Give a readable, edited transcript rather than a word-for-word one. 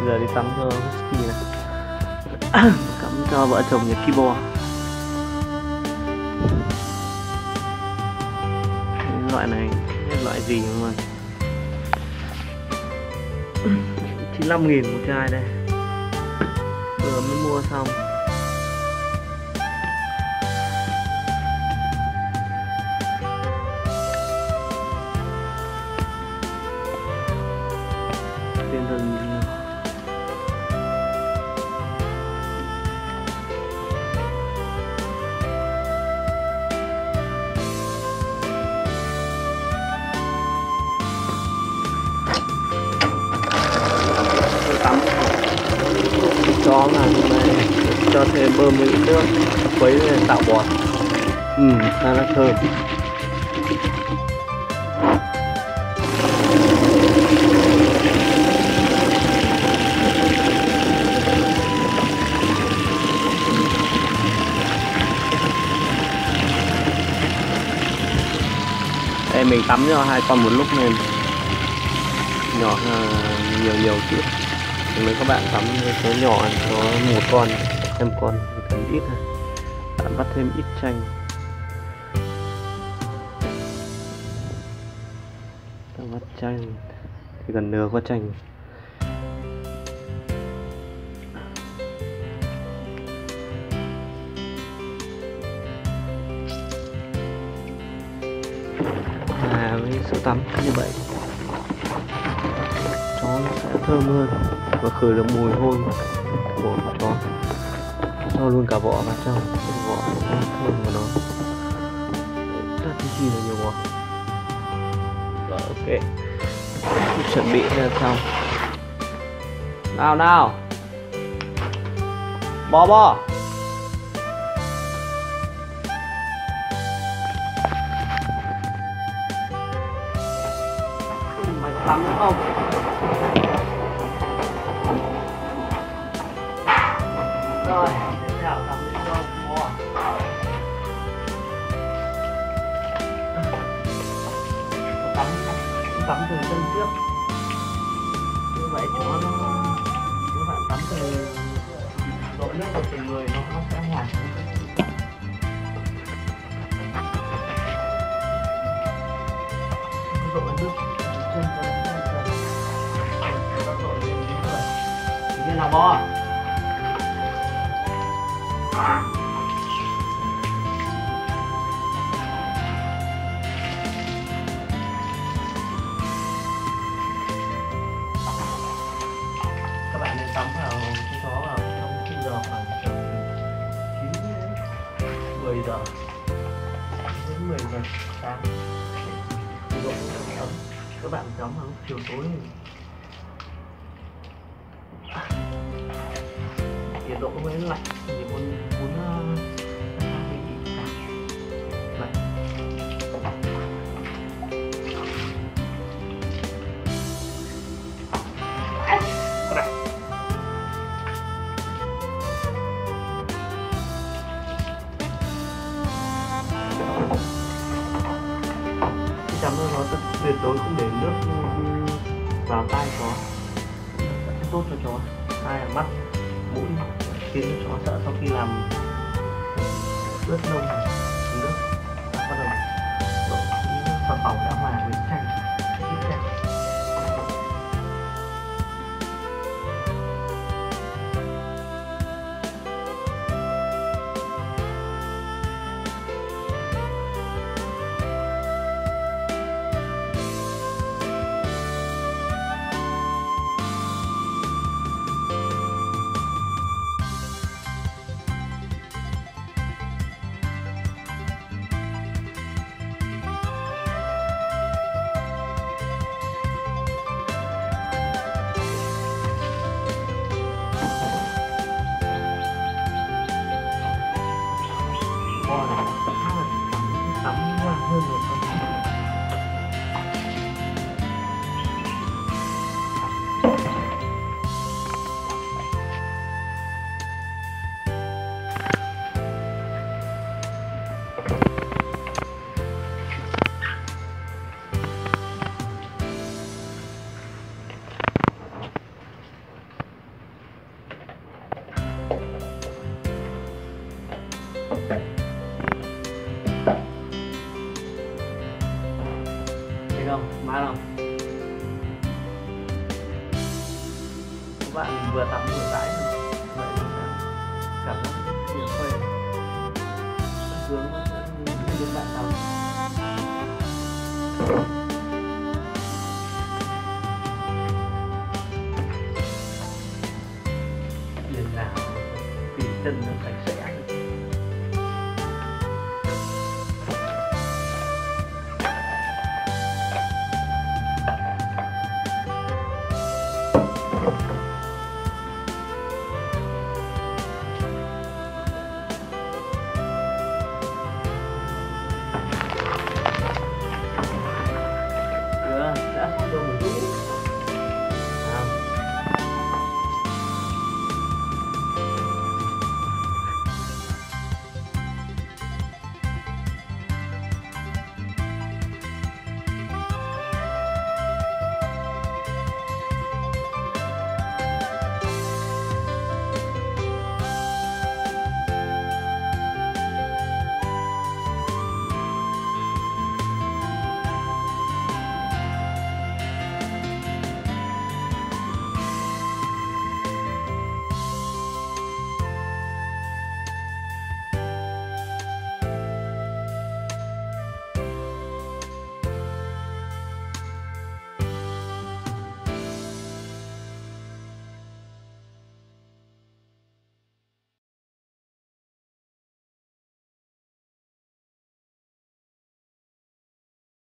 Giờ đi tắm cho Husky này. Cắm cho vợ chồng nhà Kibo. Loại này biết loại gì không ơi. 95.000 một chai đây, vừa mới mua xong. Tiền thần tắm chó là này, cho thêm bơm một ít nước quấy lên tạo bọt. Khá là thơm. Đây mình tắm cho hai con một lúc nên nhỏ nhiều chút. Nếu các bạn tắm số nhỏ có một con, thêm con thêm ít thôi. Bạn bắt thêm ít chanh. Ta bắt chanh thì gần nửa có chanh. Với sữa tắm như vậy chó nó sẽ thơm hơn và khử được mùi hôi của chó. Cho luôn cả vỏ vào trong, vỏ thơm của nó rất chi là nhiều vỏ. Rồi ok, chuẩn bị ra xong. Nào bò mày tắm nữa không? Rồi, tiếp theo tắm đi cho bò. Tắm từ chân trước. Như vậy cho nó, các bạn tắm từ độ nước của từng người nó sẽ hòa. Độ nước chân như là bò. Các bạn nên tắm vào con chó vào trong khung giờ khoảng 9 đến 10 giờ đến 10 giờ sáng. Độ ấm các bạn tắm vào lúc chiều tối nhiệt độ mới lạnh thì muốn lạnh. Chăm nó tuyệt đối không để nước vào tai chó, sẽ tốt cho chó. Hai là mắt, mũi, khiến cho chó sợ sau khi làm ướt lông nước bắt đầu sản phẩm đã hòa với chanh, ít chanh. các bạn vừa tắm vừa lái vậy nó sẽ cảm giác rất là khỏe, sướng khi đến bạn tắm. Biển nào tỉ chân nữa.